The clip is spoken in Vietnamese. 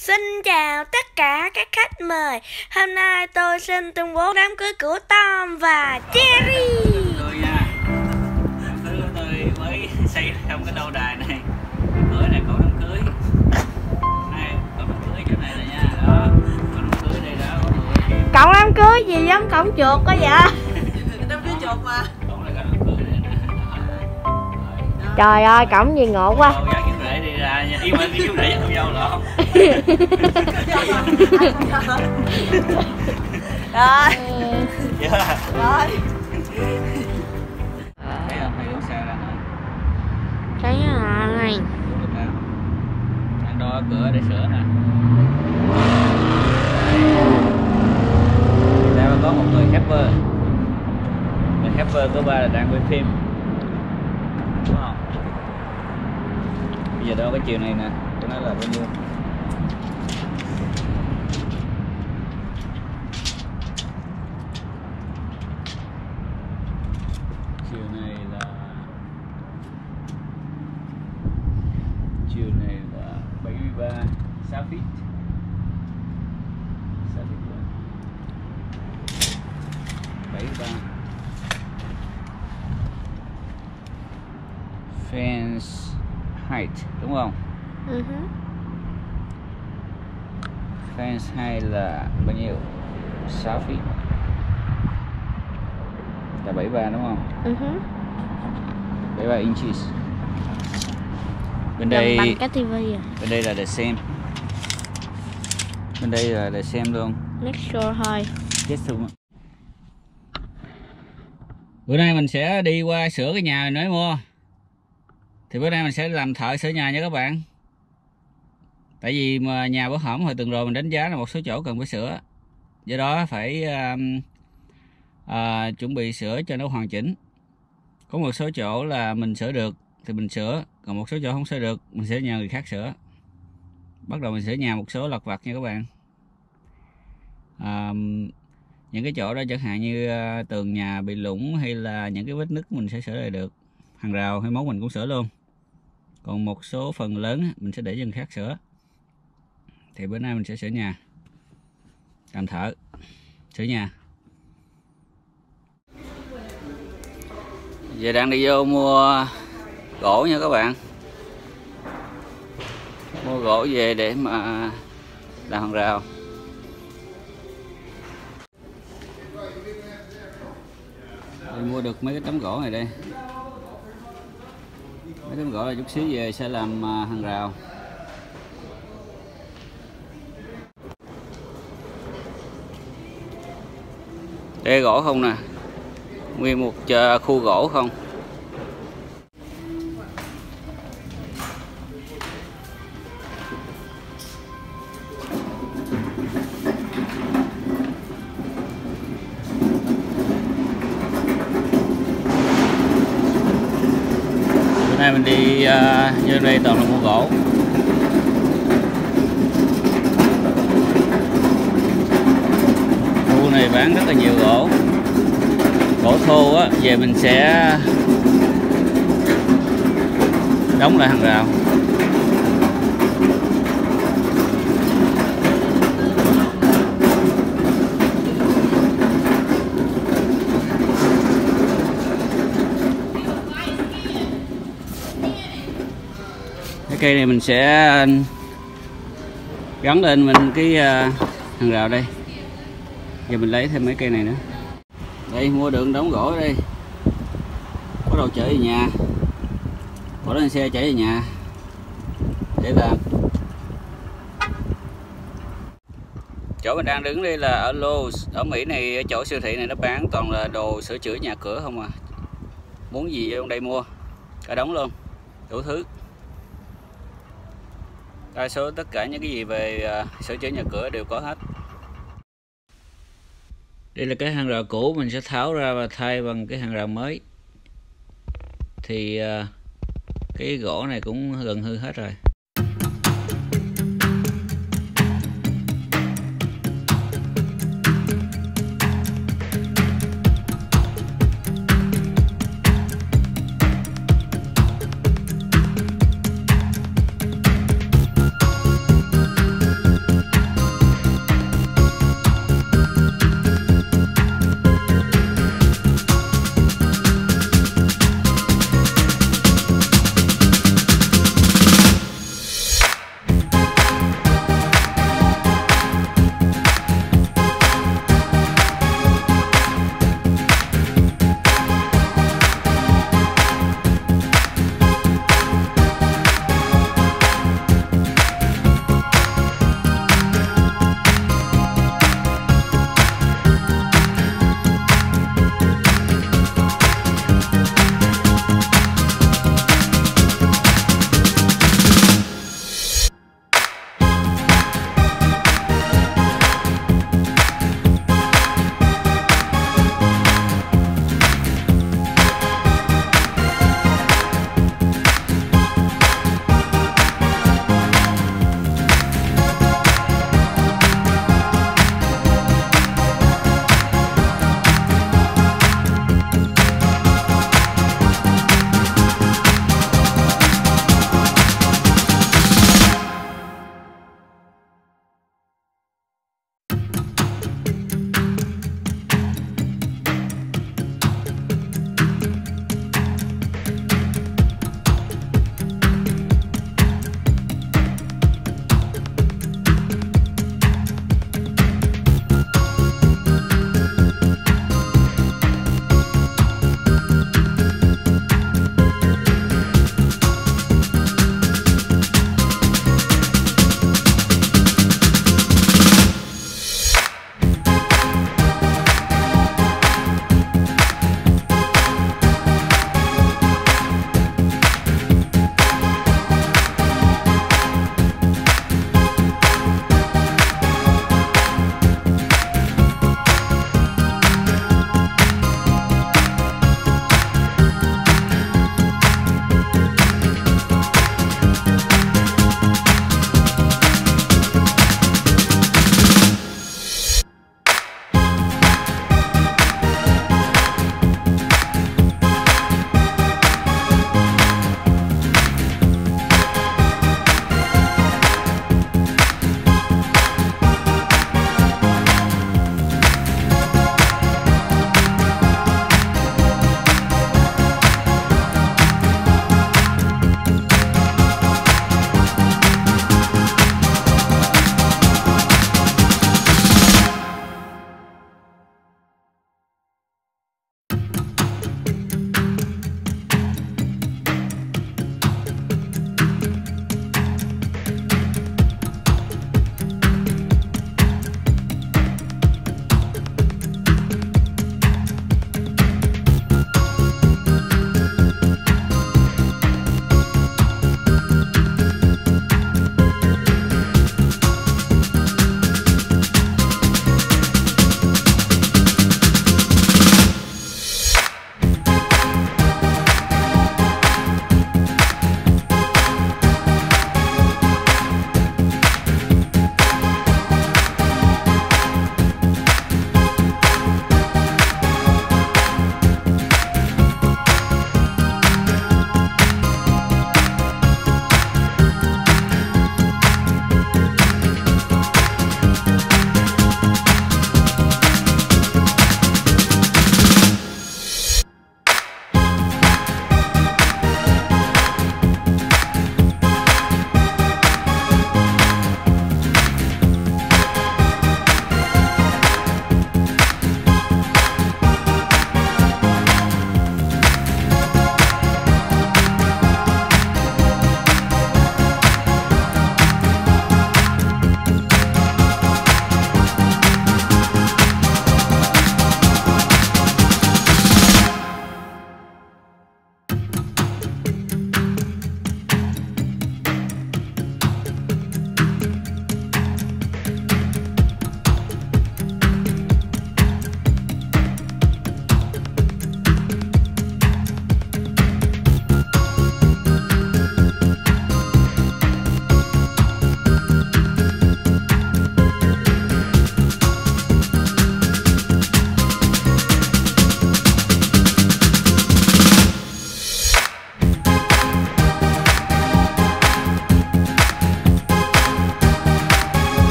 Xin chào tất cả các khách mời. Hôm nay tôi xin tuyên bố đám cưới của Tom và Cherry. Tôi nha, đám cưới của tôi mới xây trong cái lâu đài này. Cưới này cổ đám cưới. Này, cổ đám cưới chỗ này nè nha. Đó, cổ đám cưới đây đó. Cổng đám cưới gì giống cổng chuột có vậy? Đám cưới chuột mà. Cổng này cổ đám cưới này nè. Trời ơi, cổng gì ngộ quá. Dâu giá kiếm rễ đi ra nha. Yêu anh đi kiếm rễ không dâu lộn. Rồi. Dạ. Rồi. Thấy không? Hay uống xe ra nè. Thấy rồi. Uống được nào. Anh đo cửa để sửa nè. Đây có một người helper. Người helper của ba là đang quay phim. Đúng không? Bây giờ đó cái chiều này nè, tôi nói là bao nhiêu? Chiều này là 73 6 feet. 6 feet luôn. 73. Fence height đúng không? Fence height là bao nhiêu? 6 feet. Là 73 đúng không? 73 inches. Bên đây bằng cái tivi à. Bên đây là the same. Bên đây là the same luôn. Next sure thôi. Chết luôn. Bữa nay mình sẽ đi qua sửa cái nhà mình mới mua. Thì bữa nay mình sẽ làm thợ sửa nhà nha các bạn. Tại vì mà nhà bữa hổm hồi tuần rồi mình đánh giá là một số chỗ cần phải sửa. Do đó phải chuẩn bị sửa cho nó hoàn chỉnh. Có một số chỗ là mình sửa được thì mình sửa, còn một số chỗ không sửa được mình sẽ nhờ người khác sửa. Bắt đầu mình sửa nhà một số lặt vặt nha các bạn. Những cái chỗ đó chẳng hạn như tường nhà bị lủng hay là những cái vết nứt mình sẽ sửa lại được. Hàng rào hay móng mình cũng sửa luôn. Còn một số phần lớn mình sẽ để cho người khác sửa. Thì bữa nay mình sẽ sửa nhà, làm thợ sửa nhà. Giờ đang đi vô mua gỗ nha các bạn. Mua gỗ về để mà làm hàng rào. Để mua được mấy cái tấm gỗ này đây. Mấy tấm gỗ là chút xíu về sẽ làm hàng rào. Đây gỗ không nè. Nguyên một khu gỗ không. Bữa nay mình đi vô đây toàn là mua gỗ. Khu này bán rất là nhiều gỗ. Gỗ thô á, về mình sẽ đóng lại hàng rào. Cái cây này mình sẽ gắn lên mình cái hàng rào đây. Giờ mình lấy thêm mấy cây này nữa. Đây mua được đống gỗ ở đây. Bắt đầu chở về nhà. Bỏ lên xe chở về nhà để làm. Chỗ mình đang đứng đây là ở Lowe's. Ở Mỹ này, ở chỗ siêu thị này nó bán toàn là đồ sửa chữa nhà cửa không à. Muốn gì ở đây mua. Cả đống luôn. Đủ thứ. Đa số tất cả những cái gì về sửa chữa nhà cửa đều có hết. Đây là cái hàng rào cũ, mình sẽ tháo ra và thay bằng cái hàng rào mới. Thì cái gỗ này cũng gần hư hết rồi.